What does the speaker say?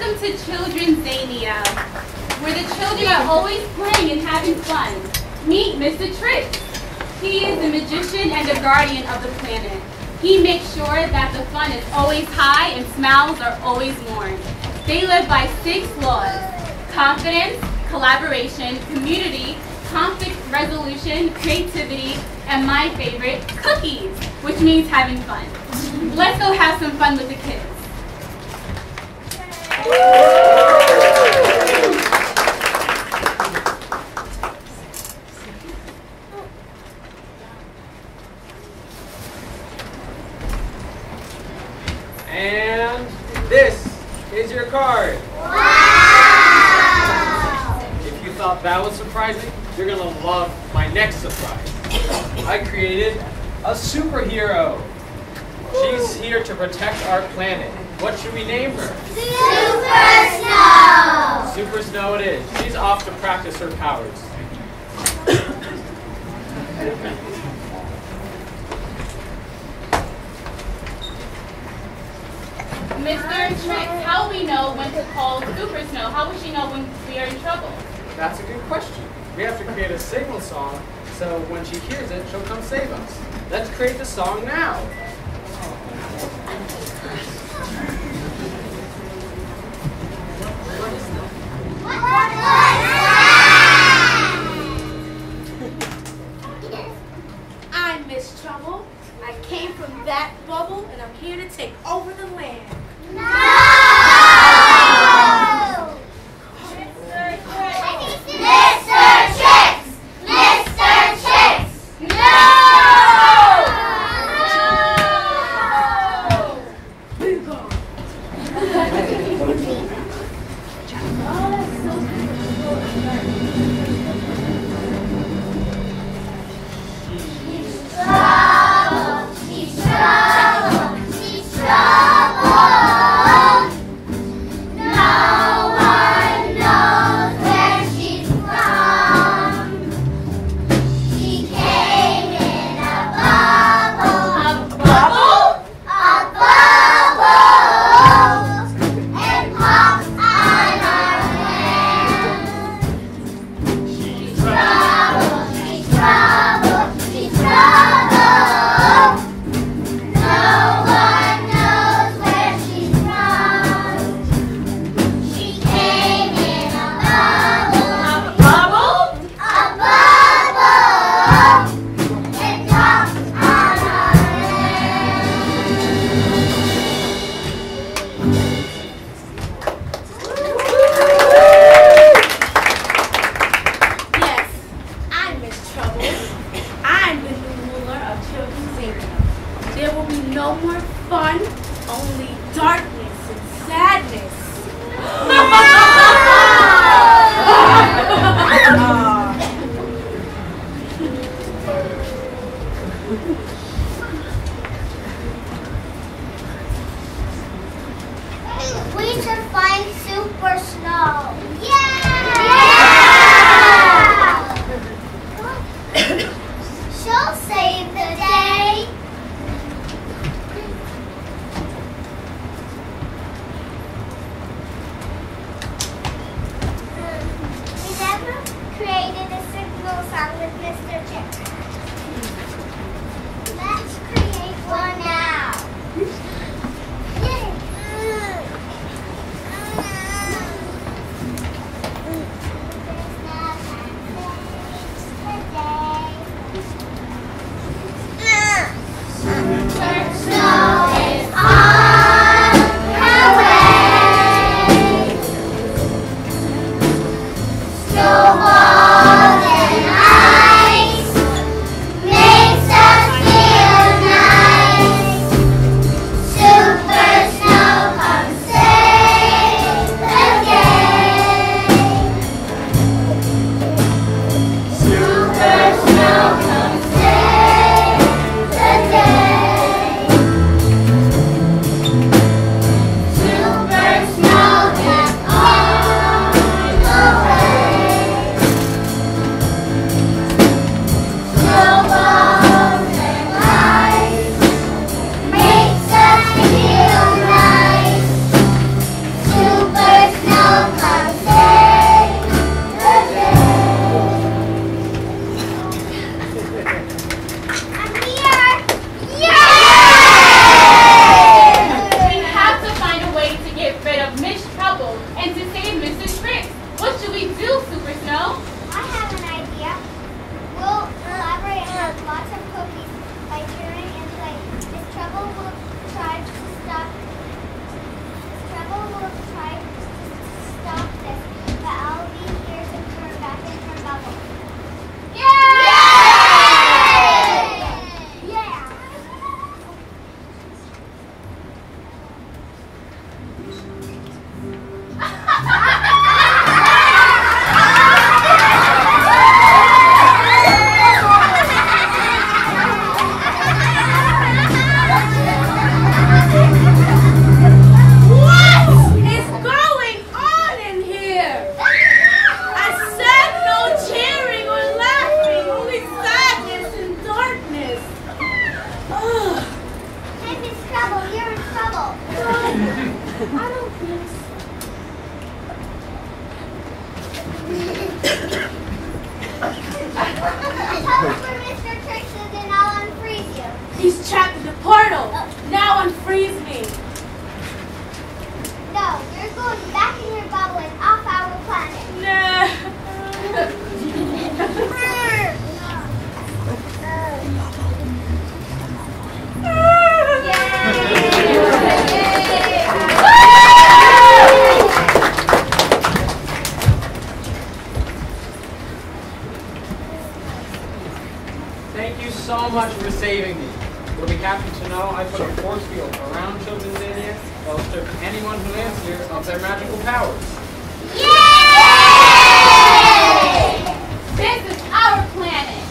Welcome to Children's Zania, where the children are always playing and having fun. Meet Mr. Tricks. He is the magician and the guardian of the planet. He makes sure that the fun is always high and smiles are always worn. They live by 6 laws: confidence, collaboration, community, conflict resolution, creativity, and my favorite, cookies, which means having fun. Let's go have some fun with the kids. And this is your card. Wow! If you thought that was surprising, you're going to love my next surprise. I created a superhero. She's here to protect our planet. What should we name her? Super Snow! Super Snow it is. She's off to practice her powers. Mr. Tricks, how will we know when to call Super Snow? How will she know when we are in trouble? That's a good question. We have to create a signal song, so when she hears it, she'll come save us. Let's create the song now. I'm Miss Trouble. I came from that bubble, and I'm here to take over the land. No! Mr. Tricks! Mr. Tricks! We should find Super Snow. She'll save the day. We never created a signal song with Mr. Tricks. Let's create one now. Snowballs and ice. Thank you so much for saving me. You'll be happy to know I put a force field around Children's Inn that will strip anyone who lands here of their magical powers. Yay! This is our planet.